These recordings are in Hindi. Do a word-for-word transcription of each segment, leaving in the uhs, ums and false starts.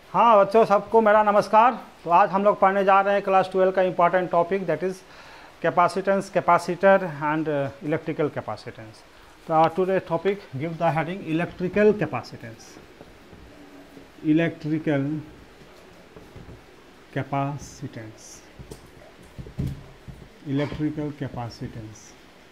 हाँ बच्चों, सबको मेरा नमस्कार। तो आज हम लोग पढ़ने जा रहे हैं क्लास ट्वेल्व का important topic, that is capacitance, capacitor and electrical capacitance. तो our today topic give the heading electrical capacitance. Electrical capacitance electrical capacitance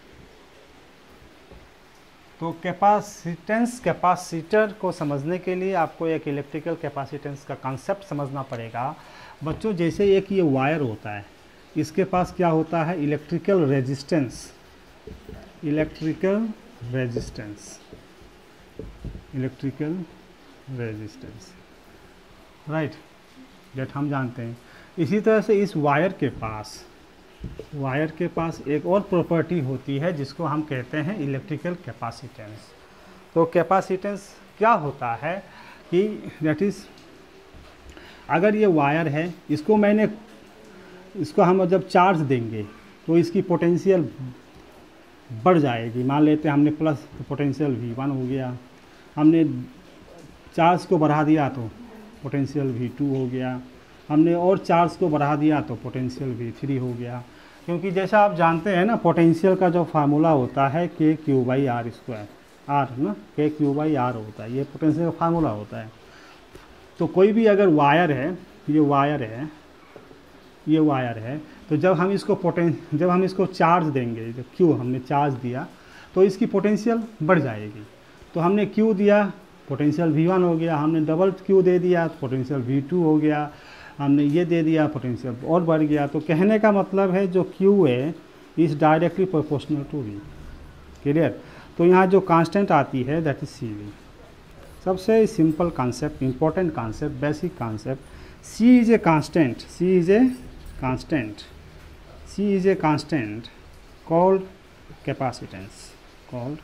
तो कैपेसिटेंस कैपेसिटर को समझने के लिए आपको एक इलेक्ट्रिकल कैपेसिटेंस का कॉन्सेप्ट समझना पड़ेगा। बच्चों, जैसे एक ये वायर होता है, इसके पास क्या होता है? Electrical resistance electrical resistance electrical resistance right, that हम जानते हैं। इसी तरह से इस वायर के पास वायर के पास एक और प्रॉपर्टी होती है जिसको हम कहते हैं इलेक्ट्रिकल कैपेसिटेंस। तो कैपेसिटेंस क्या होता है कि दैट इज़, अगर ये वायर है, इसको मैंने इसको हम जब चार्ज देंगे तो इसकी पोटेंशियल बढ़ जाएगी। मान लेते हैं हमने प्लस, तो पोटेंशियल वी वन हो गया। हमने चार्ज को बढ़ा दिया तो पोटेंशियल वी टू हो गया। हमने और चार्ज को बढ़ा दिया तो पोटेंशियल वी थ्री हो गया। क्योंकि जैसा आप जानते हैं ना, पोटेंशियल का जो फार्मूला होता है K Q by R square, R ना के क्यू बाई आर होता है, ये पोटेंशियल का फार्मूला होता है। तो कोई भी अगर वायर है, ये वायर है ये वायर है तो जब हम इसको पोटें जब हम इसको चार्ज देंगे, जब क्यू हमने चार्ज दिया तो इसकी पोटेंशियल बढ़ जाएगी। तो हमने क्यू दिया, पोटेंशियल वी वन हो गया। हमने डबल क्यू दे दिया तो पोटेंशियल वी टू हो गया। हमने ये दे दिया, पोटेंशियल और बढ़ गया। तो कहने का मतलब है जो Q है is directly proportional to V। Clear? तो यहाँ जो कांस्टेंट आती है दैट इज सी वी। सबसे simple concept, important concept, basic concept. C is a constant C is a constant C is a constant called capacitance called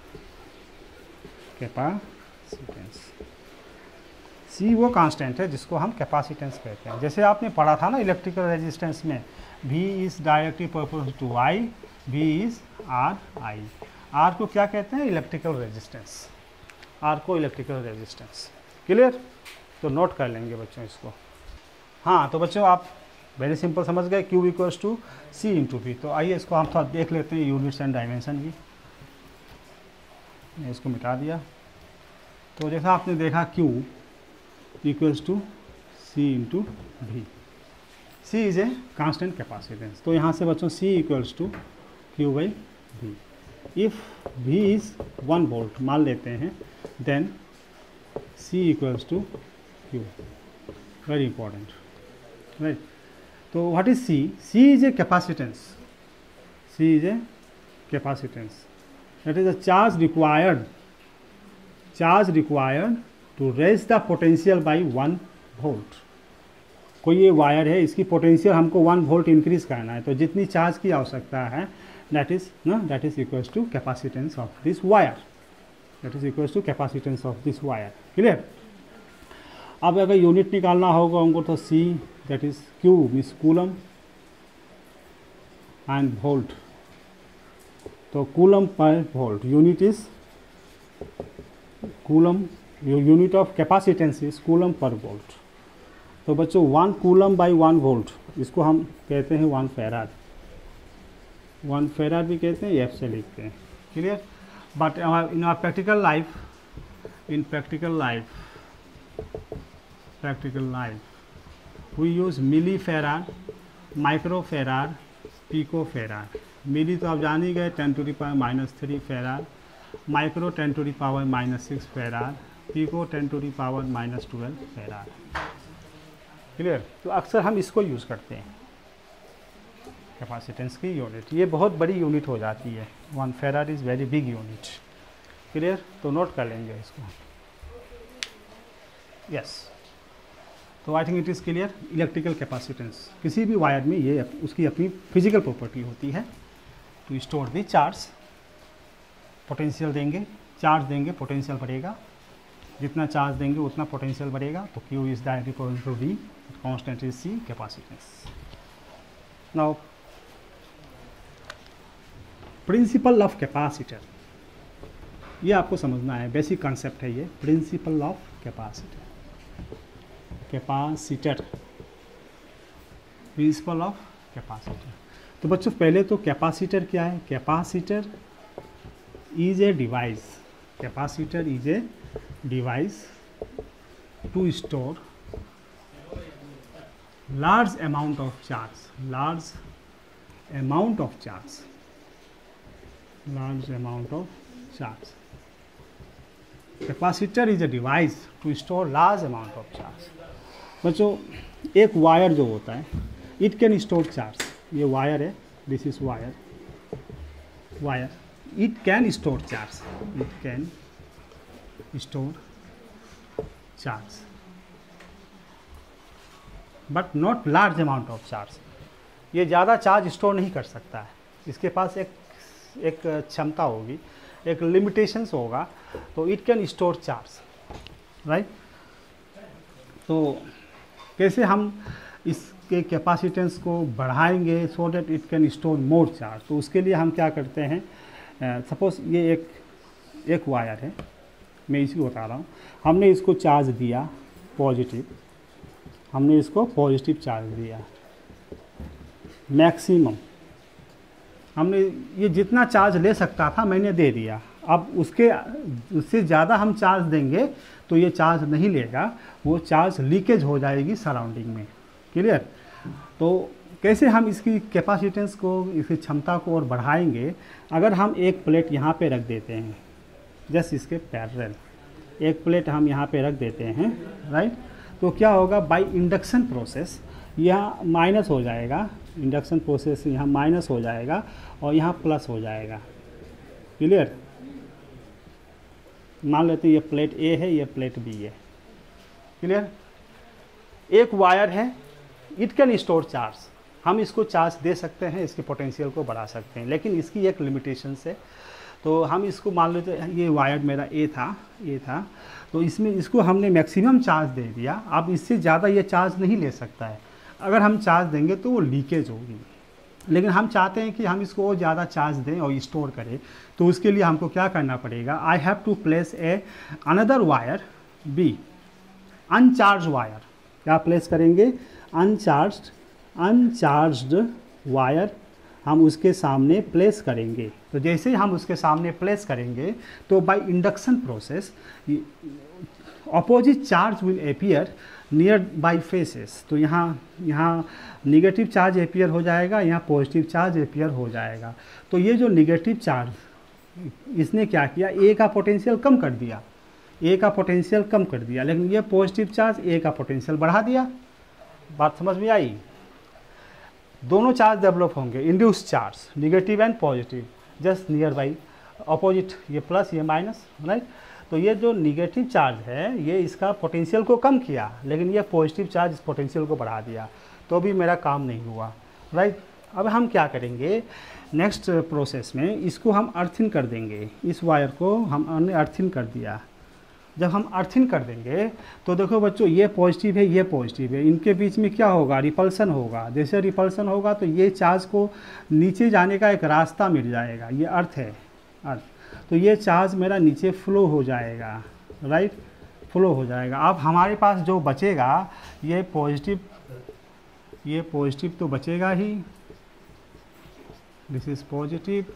capacitance C वो कांस्टेंट है जिसको हम कैपेसिटेंस कहते हैं। जैसे आपने पढ़ा था ना इलेक्ट्रिकल रेजिस्टेंस में, V is directly proportional to I, V is R I। R को क्या कहते हैं? Electrical resistance. R को इलेक्ट्रिकल रेजिस्टेंस। क्लियर? तो नोट कर लेंगे बच्चों इसको। हाँ, तो बच्चों आप वेरी सिंपल समझ गए, Q equals to C into V। तो आइए इसको हम थोड़ा देख लेते हैं, यूनिट्स एंड डायमेंशन भी। मैं इसको मिटा दिया। तो जैसा आपने देखा Q equals to C into V। C is a constant capacitance। तो यहाँ से बच्चों C equals to Q by V। If V is one volt मान लेते हैं, then C equals to Q। Very important, right? तो what is C? C is a capacitance। C is a capacitance। That is a charge required charge required to raise the potential by one volt. कोई ये वायर है, इसकी पोटेंशियल हमको वन वोल्ट इंक्रीज करना है, तो जितनी चार्ज की आवश्यकता है दैट इज ना that is equals to capacitance of this wire that is equals to capacitance of this wire. Clear? अब अगर यूनिट निकालना होगा हमको तो C that is Q means coulomb and volt. तो coulomb per volt, unit is coulomb, unit of capacitance is coulomb per volt. तो बच्चों one coulomb by one volt, इसको हम कहते हैं वन फेराड। वन फेराड भी कहते हैं, एफ से लिखते हैं। Clear? But in our practical life in practical life practical life we use milli farad, micro farad, pico farad. Milli तो आप जान ही गए, ten to the power minus three farad. Micro ten to the power minus six farad. Pico ten to the power minus twelve farad. Clear? तो अक्सर हम इसको यूज़ करते हैं कैपेसिटेंस की यूनिट। ये बहुत बड़ी यूनिट हो जाती है, one farad is very big unit. Clear? तो नोट कर लेंगे इसको। यस, तो I think it is clear. Electrical capacitance किसी भी वायर में ये उसकी अपनी फिजिकल प्रॉपर्टी होती है to store the charge. Potential देंगे, चार्ज देंगे, पोटेंशियल बढ़ेगा। जितना चार्ज देंगे उतना पोटेंशियल बढ़ेगा। तो Q is directly proportional to V, constant is C, capacitance. Now principle of capacitor, ये आपको समझना है, बेसिक कॉन्सेप्ट है ये, principle of capacitor. Capacitor, principle of capacitor. तो बच्चों पहले तो कैपेसिटर क्या है? Capacitor is a device, capacitor is a device to store large amount of charge, large amount of charge, large amount of charge. Capacitor is a device to store large amount of charge. बच्चों एक वायर जो होता है, it can store charge. ये वायर है, this is wire, wire. It can store charge. It can store charge. But not large amount of charge. ये ज़्यादा चार्ज स्टोर नहीं कर सकता है, इसके पास एक एक क्षमता होगी, एक लिमिटेशंस होगा, तो it can store charge, right. तो कैसे हम इसके कैपेसिटेंस को बढ़ाएंगे so that it can store more charge? तो उसके लिए हम क्या करते हैं, सपोज uh, ये एक एक वायर है, मैं इसको बता रहा हूँ, हमने इसको चार्ज दिया पॉजिटिव, हमने इसको पॉजिटिव चार्ज दिया मैक्सिमम, हमने ये जितना चार्ज ले सकता था मैंने दे दिया। अब उसके उससे ज़्यादा हम चार्ज देंगे तो ये चार्ज नहीं लेगा, वो चार्ज लीकेज हो जाएगी सराउंडिंग में, क्लियर। तो कैसे हम इसकी कैपेसिटेंस को, इसकी क्षमता को और बढ़ाएंगे? अगर हम एक प्लेट यहाँ पे रख देते हैं, जस्ट इसके पैरेलल एक प्लेट हम यहाँ पे रख देते हैं, राइट, तो क्या होगा, बाय इंडक्शन प्रोसेस यहाँ माइनस हो जाएगा, इंडक्शन प्रोसेस यहाँ माइनस हो जाएगा और यहाँ प्लस हो जाएगा, क्लियर। मान लेते हैं ये प्लेट ए है, ये प्लेट बी है, क्लियर। एक वायर है, इट कैन स्टोर चार्ज, हम इसको चार्ज दे सकते हैं, इसके पोटेंशियल को बढ़ा सकते हैं, लेकिन इसकी एक लिमिटेशन है। तो हम इसको मान लेते हैं, ये वायर मेरा ए था, ए था, तो इसमें इसको हमने मैक्सिमम चार्ज दे दिया। अब इससे ज़्यादा ये चार्ज नहीं ले सकता है, अगर हम चार्ज देंगे तो वो लीकेज होगी। लेकिन हम चाहते हैं कि हम इसको और ज़्यादा चार्ज दें और स्टोर करें, तो उसके लिए हमको क्या करना पड़ेगा, I have to place a another wire B, uncharge wire, क्या प्लेस करेंगे, अनचार्ज अनचार्ज्ड वायर हम उसके सामने प्लेस करेंगे। तो जैसे ही हम उसके सामने प्लेस करेंगे तो by induction process opposite charge will appear nearby faces. तो यहाँ यहाँ निगेटिव चार्ज अपीयर हो जाएगा, यहाँ पॉजिटिव चार्ज अपीयर हो जाएगा। तो ये जो निगेटिव चार्ज इसने क्या किया, ए का पोटेंशियल कम कर दिया, ए का पोटेंशियल कम कर दिया, लेकिन ये पॉजिटिव चार्ज ए का पोटेंशियल बढ़ा दिया। बात समझ में आई? दोनों चार्ज डेवलप होंगे, induce charge negative and positive, just nearby opposite, ये प्लस ये माइनस, राइट। तो ये जो निगेटिव चार्ज है ये इसका पोटेंशियल को कम किया, लेकिन ये पॉजिटिव चार्ज इस पोटेंशियल को बढ़ा दिया, तो भी मेरा काम नहीं हुआ, राइट। अब हम क्या करेंगे, नेक्स्ट प्रोसेस में इसको हम अर्थिंग कर देंगे, इस वायर को हमने अर्थिंग कर दिया। जब हम अर्थिंग कर देंगे तो देखो बच्चों, ये पॉजिटिव है, ये पॉजिटिव है, इनके बीच में क्या होगा, रिपल्सन होगा। जैसे रिपल्सन होगा तो ये चार्ज को नीचे जाने का एक रास्ता मिल जाएगा, ये अर्थ है, अर्थ, तो ये चार्ज मेरा नीचे फ्लो हो जाएगा, राइट, फ्लो हो जाएगा। अब हमारे पास जो बचेगा ये पॉजिटिव, ये पॉजिटिव तो बचेगा ही, दिस इज पॉजिटिव,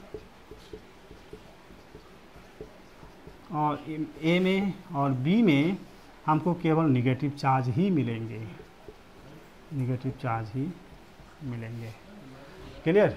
और ए में और बी में हमको केवल निगेटिव चार्ज ही मिलेंगे, निगेटिव चार्ज ही मिलेंगे, क्लियर।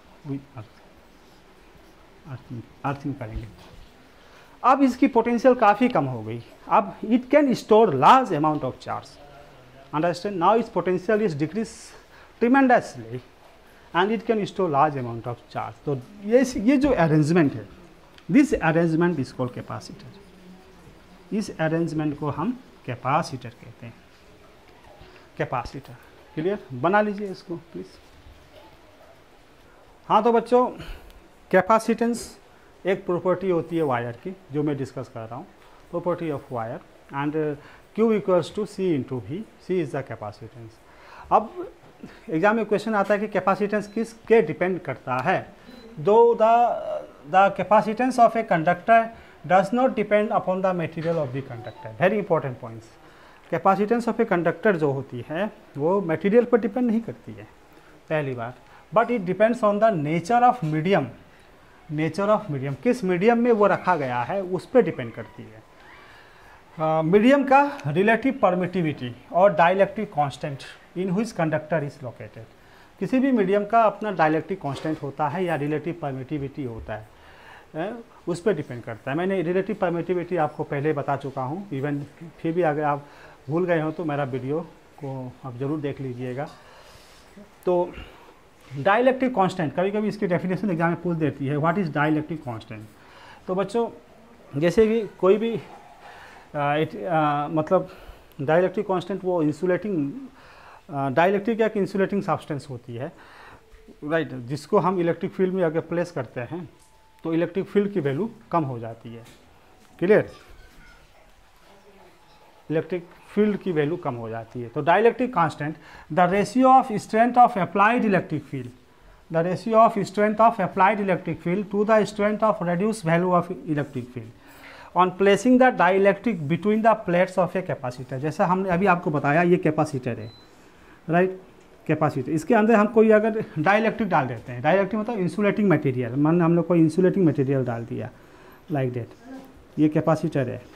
अर्थिंग अर्थिंग करेंगे। अब इसकी पोटेंशियल काफ़ी कम हो गई, अब it can store large amount of charge, understand. Now it's potential is decrease tremendously and it can store large amount of charge. तो ये ये जो अरेंजमेंट है, this arrangement is called capacitor. इस अरेंजमेंट को हम कैपेसिटर कहते हैं, कैपेसिटर, क्लियर। बना लीजिए इसको प्लीज़। हाँ तो बच्चों, कैपेसिटेंस एक प्रॉपर्टी होती है वायर की, जो मैं डिस्कस कर रहा हूँ, property of wire, and Q equals to C into V, C is the capacitance. अब एग्जाम में क्वेश्चन आता है कि कैपेसिटेंस किस के डिपेंड करता है। Though the the capacitance of a conductor does not depend upon the material of the conductor, very important points. Capacitance of a conductor जो होती है वो मटेरियल पर डिपेंड नहीं करती है, पहली बात, but it depends on the nature of medium. Nature of medium, किस मीडियम में वो रखा गया है उस पर डिपेंड करती है। मीडियम uh, का रिलेटिव परमिटिविटी और dielectric constant in which conductor is located. किसी भी मीडियम का अपना डाइलेक्ट्रिक कांस्टेंट होता है या रिलेटिव परमिटिविटी होता है, uh, उस पर डिपेंड करता है। मैंने रिलेटिव परमिटिविटी आपको पहले बता चुका हूँ, इवन फिर भी अगर आप भूल गए हो तो मेरा वीडियो को आप ज़रूर देख लीजिएगा। तो डाइलेक्ट्रिक कांस्टेंट, कभी कभी इसकी डेफिनेशन एग्जाम में पूछ देती है, व्हाट इज़ डाइलेक्ट्रिक कांस्टेंट। तो बच्चों जैसे कि कोई भी आ, इट, आ, मतलब डाइलेक्ट्रिक कांस्टेंट वो इंसुलेटिंग, डाइलेक्ट्रिक एक इंसुलेटिंग सब्सटेंस होती है, राइट, जिसको हम इलेक्ट्रिक फील्ड में अगर प्लेस करते हैं तो इलेक्ट्रिक फील्ड की वैल्यू कम हो जाती है। क्लियर, इलेक्ट्रिक फील्ड की वैल्यू कम हो जाती है। तो dielectric constant, the ratio of strength of applied electric field, the ratio of strength of applied electric field to the strength of reduce value of electric field on placing the dielectric between the plates of a capacitor. जैसा हमने अभी आपको बताया ये कैपेसिटर है, राइट, कैपेसिटर, इसके अंदर हम कोई अगर डाइलेक्ट्रिक डाल देते हैं, डाइलेक्ट्रिक मतलब इंसुलेटिंग मटेरियल, मान हम लोग कोई इंसुलेटिंग मटेरियल डाल दिया लाइक दैट, ये कैपेसिटर है,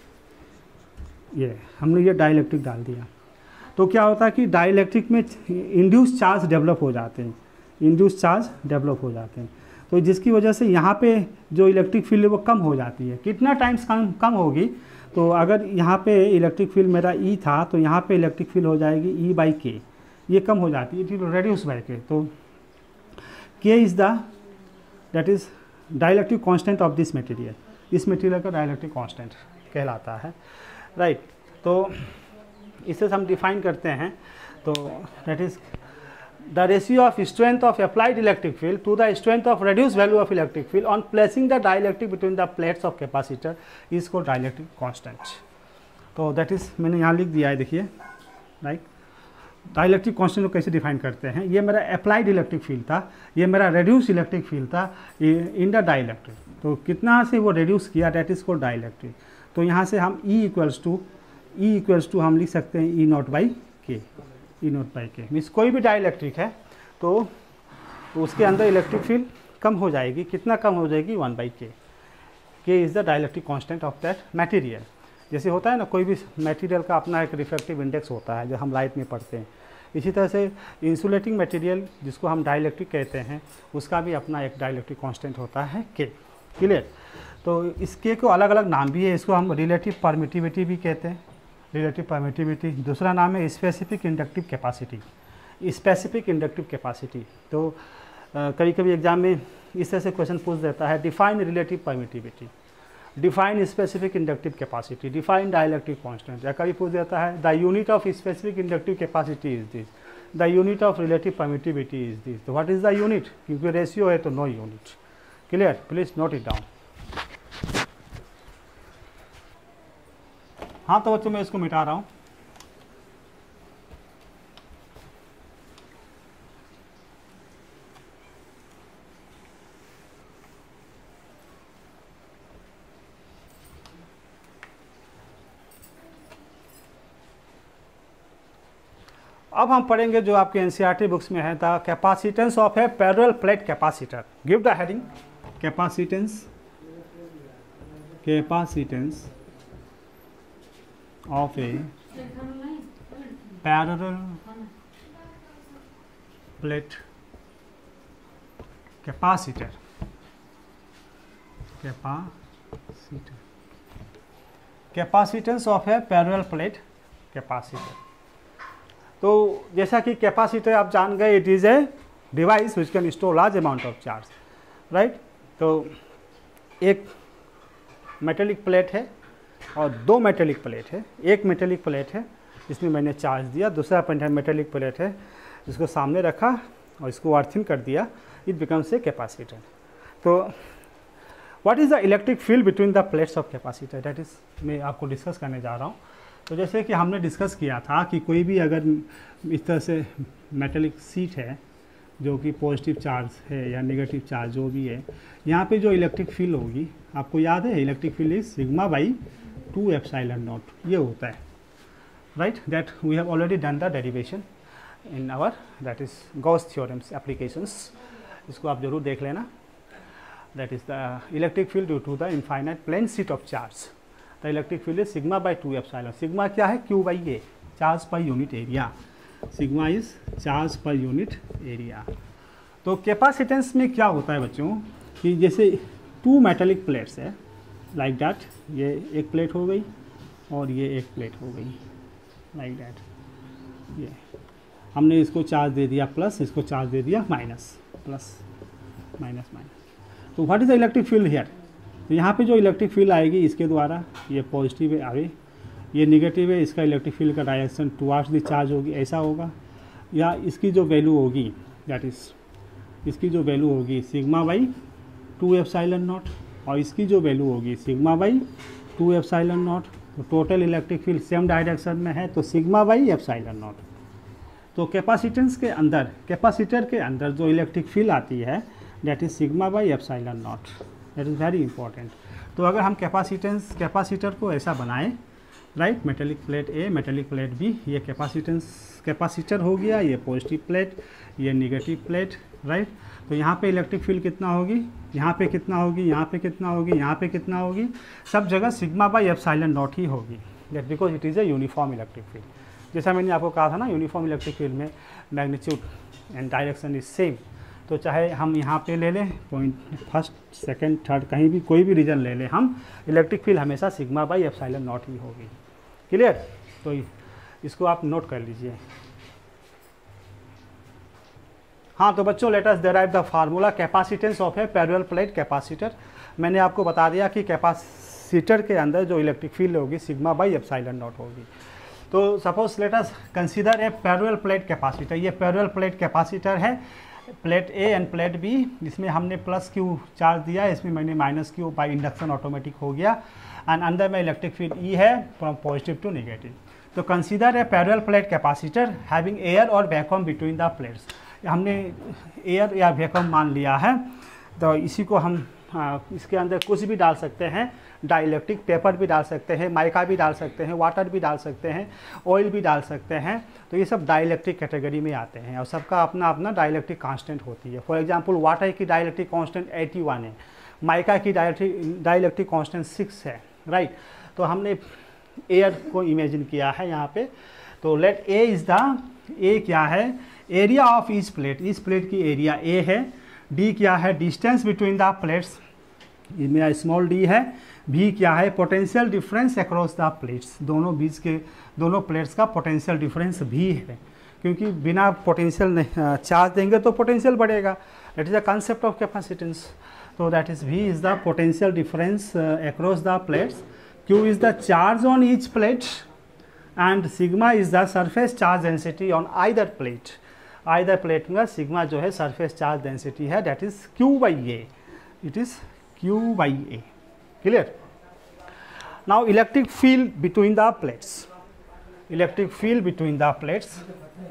ये हमने ये डाइलेक्ट्रिक डाल दिया, तो क्या होता है कि डाइलेक्ट्रिक में इंड्यूस चार्ज डेवलप हो जाते हैं, इंड्यूस चार्ज डेवलप हो जाते हैं, तो जिसकी वजह से यहाँ पे जो इलेक्ट्रिक फील्ड है वो कम हो जाती है। कितना टाइम्स कम कम होगी, तो अगर यहाँ पे इलेक्ट्रिक फील्ड मेरा ई था तो यहाँ पे इलेक्ट्रिक फील्ड हो जाएगी ई बाई के, ये कम हो जाती है, it will reduce by K. तो K is the that is dielectric constant of this material, इस मटेरियल का डाइलेक्ट्रिक कांस्टेंट कहलाता है, राइट right. तो इसे हम डिफाइन करते हैं, तो that is the ratio of strength of applied electric field to the strength of reduce value of electric field on placing the dielectric between the plates of capacitor is को डाइलेक्ट्रिक कांस्टेंट। तो दैट इज मैंने यहाँ लिख दिया है, देखिए, राइट, डाइलेक्ट्रिक कांस्टेंट को कैसे डिफाइन करते हैं। ये मेरा अप्लाइड इलेक्ट्रिक फील्ड था, ये मेरा रेड्यूस इलेक्ट्रिक फील्ड था इन द डाइलेक्ट्रिक, तो कितना से वो रेड्यूस किया, दैट इज को डाइलेक्ट्रिक। तो यहाँ से हम E equals to E equals to हम लिख सकते हैं E naught by K, E naught by K means कोई भी डाइलेक्ट्रिक है तो, तो उसके अंदर इलेक्ट्रिक फील्ड कम हो जाएगी, कितना कम हो जाएगी, one by K. K is the dielectric constant of that material. जैसे होता है ना, कोई भी मटेरियल का अपना एक रिफ्रैक्टिव इंडेक्स होता है जो हम लाइट में पढ़ते हैं, इसी तरह से इंसुलेटिंग मटेरियल जिसको हम डाइलेक्ट्रिक कहते हैं उसका भी अपना एक डाइलेक्ट्रिक कांस्टेंट होता है के। क्लियर, तो इसके को अलग अलग नाम भी है, इसको हम रिलेटिव परमिटिविटी भी कहते हैं, रिलेटिव परमिटिविटी। दूसरा नाम है specific inductive capacity, specific inductive capacity. तो कभी कभी एग्जाम में इस तरह से क्वेश्चन पूछ देता है, define relative permittivity, define specific inductive capacity, define dielectric constant, या कभी पूछ देता है the unit of specific inductive capacity is this, the unit of relative permittivity is this. तो व्हाट इज द यूनिट, क्योंकि रेशियो है तो no unit. Clear, please note it down. हाँ, तो बच्चों मैं इसको मिटा रहा हूँ। अब हम पढ़ेंगे जो आपके एनसीईआरटी बुक्स में है, the capacitance of a parallel plate capacitor. Give the heading, capacitance, capacitance of a parallel plate capacitor, capacitor, capacitance of a parallel plate capacitor। तो जैसा कि कैपेसिटर आप जान गए, it is a device which can store large amount of charge, right. तो एक मेटेलिक प्लेट है और दो मेटेलिक प्लेट है, एक मेटेलिक प्लेट है इसमें मैंने चार्ज दिया, दूसरा मेटेलिक प्लेट है जिसको सामने रखा और इसको अर्थिंग कर दिया, इट बिकम्स ए कैपेसिटर। तो what is the electric field between the plates of capacitor, that is मैं आपको डिस्कस करने जा रहा हूँ। तो जैसे कि हमने डिस्कस किया था कि कोई भी अगर इस तरह से मेटेलिक सीट है जो कि पॉजिटिव चार्ज है या नेगेटिव चार्ज जो भी है, यहाँ पे जो इलेक्ट्रिक फील्ड होगी, आपको याद है electric field is sigma by two epsilon naught, ये होता है, right, that we have already done the derivation in our that is Gauss theorems applications. इसको आप जरूर देख लेना. That is the electric field due to the infinite plane sheet of charge. The electric field is sigma by two epsilon. Sigma क्या है? Q by A, charge per unit area. Sigma is charge per unit area. तो कैपेसिटेंस में क्या होता है बच्चों कि जैसे टू मेटेलिक प्लेट्स है लाइक like दैट, ये एक प्लेट हो गई और ये एक प्लेट हो गई लाइक like दैट. ये हमने इसको चार्ज दे दिया प्लस, इसको चार्ज दे दिया माइनस, प्लस माइनस माइनस. तो what is the electric field here? तो यहाँ पे जो इलेक्ट्रिक फील्ड आएगी इसके द्वारा, ये पॉजिटिव है आगे, ये निगेटिव है, इसका इलेक्ट्रिक फील्ड का डायरेक्शन टुवार्ड्स द चार्ज होगी, ऐसा होगा. या इसकी जो वैल्यू होगी दैट इज़, इसकी जो वैल्यू होगी sigma by two epsilon naught, और इसकी जो वैल्यू होगी sigma by two epsilon naught. तो total electric field same direction में है तो सिग्मा बाई एप्सिलॉन नॉट. तो कैपेसिटेंस के अंदर, कैपेसिटर के अंदर जो इलेक्ट्रिक फील्ड आती है that is sigma by epsilon naught. That is very important. तो अगर हम कैपेसिटेंस कैपेसिटर को ऐसा बनाएं, right, metallic plate A, metallic plate B, ये कैपेसिटेंस कैपेसिटर हो गया, ये पॉजिटिव प्लेट, ये निगेटिव प्लेट, राइट. तो यहाँ पे इलेक्ट्रिक फील्ड कितना होगी, यहाँ पे कितना होगी, यहाँ पे कितना होगी, यहाँ पे कितना होगी, सब जगह सिग्मा बाई एप्सिलॉन नॉट ही होगी. That because it is a uniform electric field. जैसा मैंने आपको कहा था ना, यूनिफॉर्म इलेक्ट्रिक फील्ड में magnitude and direction is same. तो चाहे हम यहाँ पे ले लें पॉइंट फर्स्ट, सेकंड, थर्ड, कहीं भी कोई भी रीजन ले लें हम, इलेक्ट्रिक फील्ड हमेशा सिग्मा बाई एप्सिलॉन नॉट ही होगी. क्लियर? तो इसको आप नोट कर लीजिए. हाँ, तो बच्चों let us derive the formula capacitance of a parallel plate capacitor. मैंने आपको बता दिया कि कैपेसिटर के अंदर जो इलेक्ट्रिक फील्ड होगी सिग्मा बाई एप्सिलॉन नॉट होगी. तो suppose let us consider a parallel plate capacitor. ये पैरेलल प्लेट कैपेसिटर है, plate A and plate B. इसमें हमने प्लस क्यू चार्ज दिया, इसमें मैंने minus Q by induction automatic हो गया. एंड अंदर में इलेक्ट्रिक फील्ड ई है फ्रॉम पॉजिटिव टू नेगेटिव. तो consider a parallel plate capacitor having air और वैक्यूम बिटवीन द प्लेट्स. हमने एयर या वैक्यूम मान लिया है, तो इसी को हम आ, इसके अंदर कुछ भी डाल सकते हैं. डाइलेक्ट्रिक पेपर भी डाल सकते हैं, माइका भी डाल सकते हैं, वाटर भी डाल सकते हैं, ऑयल भी डाल सकते हैं. तो ये सब डाइलेक्ट्रिक कैटेगरी में आते हैं और सबका अपना अपना डाइलेक्ट्रिक कांस्टेंट होती है. फॉर एग्जांपल वाटर की डाइलेक्ट्रिक कांस्टेंट एटी वन है, माइका की डाइलेक्ट्रिक डाइलेक्ट्रिक कांस्टेंट सिक्स है, राइट. तो हमने एयर को इमेजिन किया है यहाँ पे. तो let A is the, A क्या है, एरिया ऑफ ईच प्लेट. इस प्लेट की एरिया ए है. डी क्या है, डिस्टेंस बिटवीन द प्लेट्स, मेरा स्मॉल डी है. भी क्या है, potential difference across the plates. दोनों बीच के दोनों प्लेट्स का पोटेंशियल डिफरेंस भी है, क्योंकि बिना पोटेंशियल चार्ज देंगे तो पोटेंशियल बढ़ेगा. That is the concept of capacitance. तो that is V is the potential difference across the plates. Q is the charge on each plate and sigma is the surface charge density on either plate. Either plate में सिग्मा जो है सरफेस चार्ज डेंसिटी है, that is Q by A. It is Q by A. Clear? Now electric field between the plates. Electric field between the plates,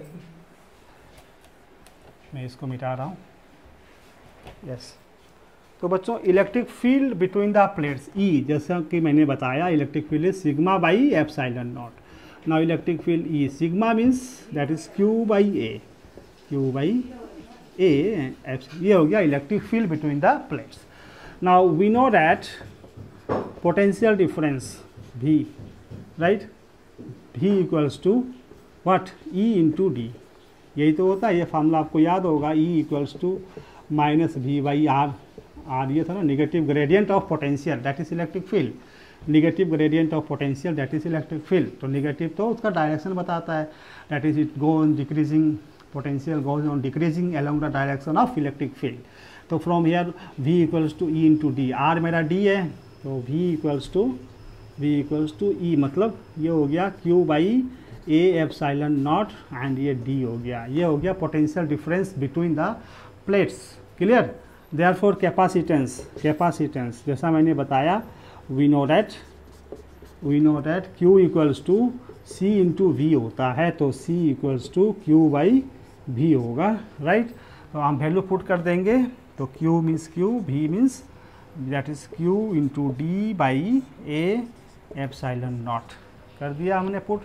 मैं इसको मिटा रहा हूँ. यस. तो बच्चों electric field between the plates E, जैसा कि मैंने बताया, electric field is sigma by epsilon naught. Now electric field E, sigma means that is Q by A. Q by A, ये हो गया electric field between the plates. Now we know that potential difference V, right, V equals to what, E into D. यही तो होता है, ये फार्मूला आपको याद होगा, E equals to minus V by R. R ये था ना negative gradient of potential, that is electric field. Negative gradient of potential that is electric field. तो निगेटिव तो उसका डायरेक्शन बताता है, that is it go on decreasing, potential goes on decreasing along the direction of electric field. तो from here V equals to E into D. R मेरा D है, तो V equals to V equals to E, मतलब ये हो गया Q by A epsilon naught and ये D हो गया. ये हो गया potential difference between the plates. Clear? Therefore capacitance, capacitance जैसा मैंने बताया, we know that we know that Q equals to C into V होता है. तो C equals to Q by V होगा, राइट. तो हम वैल्यू पुट कर देंगे. तो Q means Q, V means that is Q into D by A epsilon naught कर दिया हमने पुट.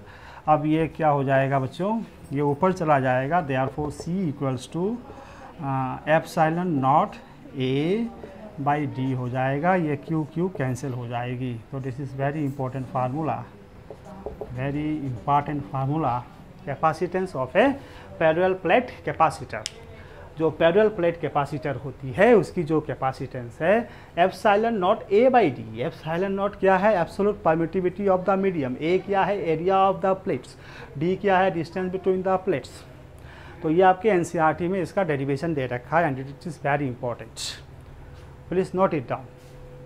अब ये क्या हो जाएगा बच्चों, ये ऊपर चला जाएगा, therefore C equals to epsilon naught A by D हो जाएगा, ये क्यू क्यू कैंसिल हो जाएगी। तो this is very important formula, very important formula, capacitance of a parallel plate capacitor. जो पैरेलल प्लेट कैपेसिटर होती है उसकी जो कैपेसिटेंस है epsilon naught A by D. Epsilon naught क्या है, absolute permittivity of the medium, A क्या है, area of the plates, D क्या है, डिस्टेंस बिटवीन द प्लेट्स। तो ये आपके एनसीईआरटी में इसका डेरिवेशन दे रखा है and it is very important, please note it down.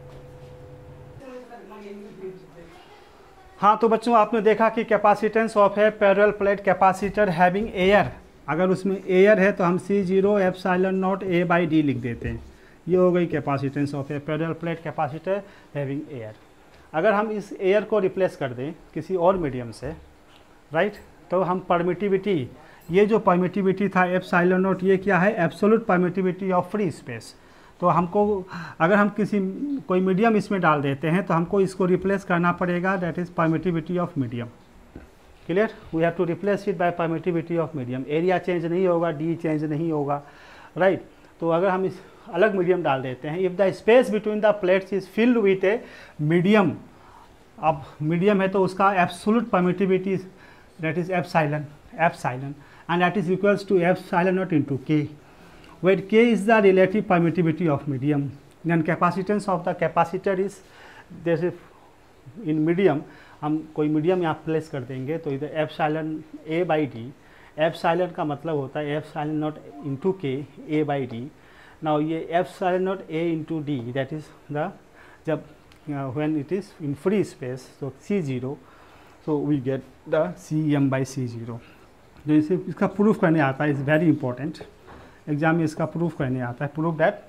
हाँ तो बच्चों आपने देखा कि capacitance of a parallel plate capacitor having air, अगर उसमें एयर है तो हम C zero epsilon naught A by D लिख देते हैं। ये हो गई capacitance of a parallel plate capacitor having air. अगर हम इस एयर को रिप्लेस कर दें किसी और मीडियम से, राइट, तो हम परमिटिविटी, ये जो परमिटिविटी था एप्सिलॉन नॉट, ये क्या है, absolute permittivity of free space. तो हमको अगर हम किसी कोई मीडियम इसमें डाल देते हैं तो हमको इसको रिप्लेस करना पड़ेगा, that is permittivity of medium. Clear, we have to replace it by permittivity of medium. Area change नहीं होगा, डी चेंज नहीं होगा, राइट right? तो अगर हम इस अलग मीडियम डाल देते हैं, if the space between the plates is filled with a medium, अब मीडियम है तो उसका absolute permittivity that is epsilon, epsilon and that is equals to epsilon naught into k, where k is the relative permittivity of medium, then capacitance of the capacitor is, जैसे in medium हम कोई मीडियम यहाँ प्लेस कर देंगे तो इधर epsilon a by D, epsilon का मतलब होता है epsilon naught into K a by D. Now ये epsilon naught a into D that is the, जब when it is in free space तो C zero, so we get the C M by C zero. जो इसे इसका प्रूफ करने आता है, इज़ वेरी इंपॉर्टेंट, एग्जाम में इसका प्रूफ करने आता है, proof that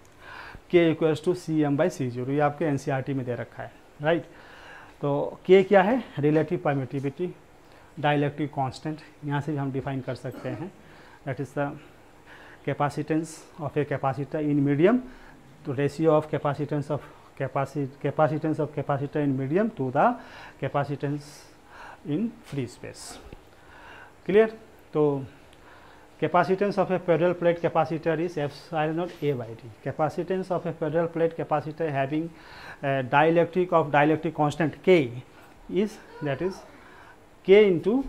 K equals to C M by C zero, ये आपके एनसीईआरटी में दे रखा है, राइट। तो के क्या है, रिलेटिव परमिटिविटी, डाइलेक्ट्रिक कांस्टेंट, यहाँ से भी हम डिफाइन कर सकते हैं, that is the capacitance of a capacitor in medium, तो ratio of capacitance of capacitance of capacitor in medium to the capacitance in free space. Clear, तो capacitance of a parallel plate capacitor is epsilon naught A by D. Capacitance of a parallel plate capacitor having dielectric of dielectric constant K is, that is K into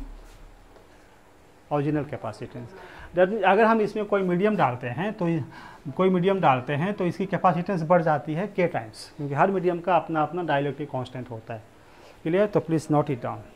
original capacitance. That अगर हम इसमें कोई मीडियम डालते हैं तो कोई मीडियम डालते हैं तो इसकी कैपेसिटेंस बढ़ जाती है के टाइम्स, क्योंकि हर मीडियम का अपना अपना डाइलेक्ट्रिक कांस्टेंट होता है। क्लियर, तो प्लीज नोट इट डाउन।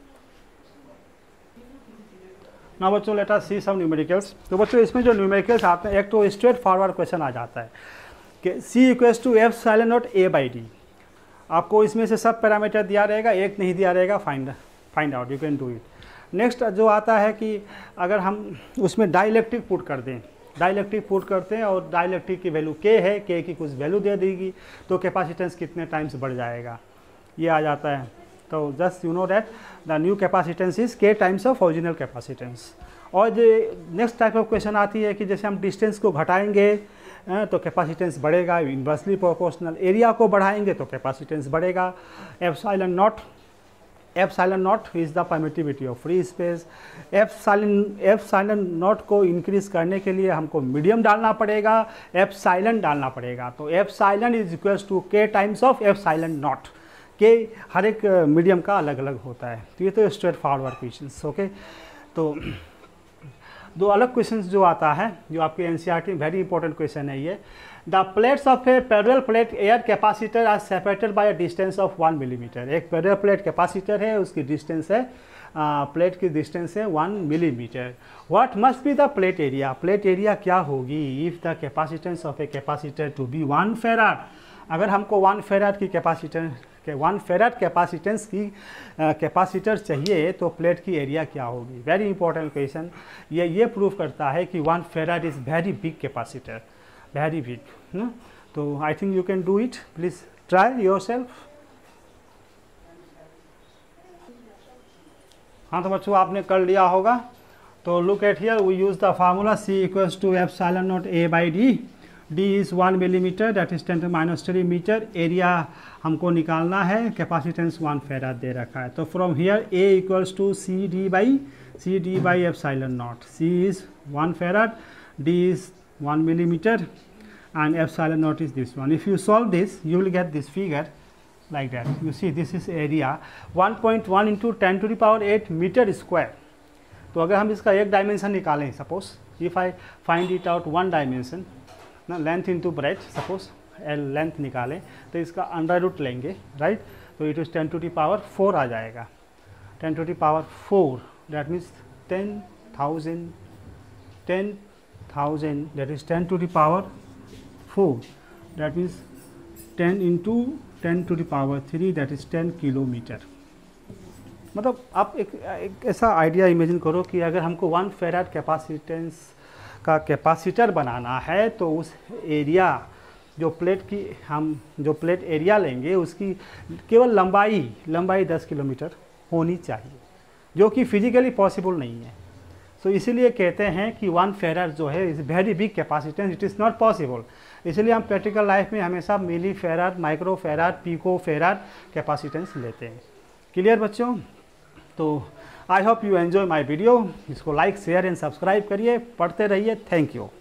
ना बच्चों लेट अस सी सम न्यूमेरिकल्स। तो बच्चों इसमें जो न्यूमेरिकल्स आते हैं, एक तो स्ट्रेट फॉरवर्ड क्वेश्चन आ जाता है कि C equals to epsilon naught A by D. आपको इसमें से सब पैरामीटर दिया रहेगा, एक नहीं दिया रहेगा, find find out, you can do it. Next जो आता है कि अगर हम उसमें डाइलेक्ट्रिक पुट कर दें, डाइलेक्ट्रिक पुट करते हैं और डाइलेक्ट्रिक की वैल्यू के है, के की कुछ वैल्यू दे देगी तो कैपेसिटेंस कितने टाइम्स बढ़ जाएगा, ये आ जाता है। तो just you know that the new capacitance is K times of original capacitance. और जो नेक्स्ट टाइप ऑफ क्वेश्चन आती है कि जैसे हम डिस्टेंस को घटाएंगे तो कैपेसिटेंस बढ़ेगा, इन्वर्सली प्रोपोर्शनल। एरिया को बढ़ाएंगे तो कैपेसिटेंस बढ़ेगा। Epsilon naught, epsilon naught is the permittivity of free space. Epsilon epsilon naught को इंक्रीज करने के लिए हमको मीडियम डालना पड़ेगा, एप्सिलॉन डालना पड़ेगा। तो epsilon is equals to K times of epsilon naught. के हर एक मीडियम का अलग अलग होता है। तो ये तो स्ट्रेट फॉरवर्ड क्वेश्चंस, ओके। तो दो अलग क्वेश्चंस जो आता है जो आपके एनसीईआरटी में वेरी इंपॉर्टेंट क्वेश्चन है ये, the plates of a parallel plate air capacitor are separated by a distance of one millimetre. एक पैरेलल प्लेट कैपेसिटर है, उसकी डिस्टेंस है, प्लेट uh, की डिस्टेंस है one millimetre. What must be the plate area, plate area क्या होगी if the capacitance of a capacitor to be one farad. अगर हमको वन फेराड की कैपेसिटर के वन फेराड कैपेसिटेंस की कैपेसिटर uh, चाहिए तो प्लेट की एरिया क्या होगी। Very important question. ये ये प्रूव करता है कि one farad is very big capacitor, very big. तो I think you can do it, please try yourself. हाँ तो बच्चों आपने कर लिया होगा। तो look at here, we use the formula C equals to epsilon naught A by D D is one millimetre, that is ten to minus three metre. Area हमको निकालना है, कैपेसिटेंस वन फेराड दे रखा है। तो from here A equals to C D by C D by epsilon naught. C is one farad, D is one millimeter, and epsilon naught is this one. If you solve this, you will get this figure like that. You see this is area one point one into ten to the power eight meter square. तो अगर हम इसका एक डायमेंशन निकालें, suppose if I find it out one dimension ना, length into breadth, suppose L length निकालें तो इसका अंडर रूट लेंगे, राइट। तो it is ten to the power four आ जाएगा, ten to the power four, that means ten thousand, ten thousand, that is ten to the power four, that means ten into ten to the power three, that is ten kilometre. मतलब आप एक, एक ऐसा आइडिया इमेजिन करो कि अगर हमको वन फेराड कैपेसिटेंस का कैपेसिटर बनाना है तो उस एरिया जो प्लेट की हम जो प्लेट एरिया लेंगे उसकी केवल लंबाई लंबाई दस किलोमीटर होनी चाहिए, जो कि फिजिकली पॉसिबल नहीं है। सो so, इसीलिए कहते हैं कि वन फेराड जो है is very big capacitance, it is not possible. इसीलिए हम प्रैक्टिकल लाइफ में हमेशा milli farad, micro farad, pico farad capacitance लेते हैं। क्लियर बच्चों? तो I hope you enjoy my video. इसको लाइक शेयर एंड सब्सक्राइब करिए, पढ़ते रहिए। Thank you.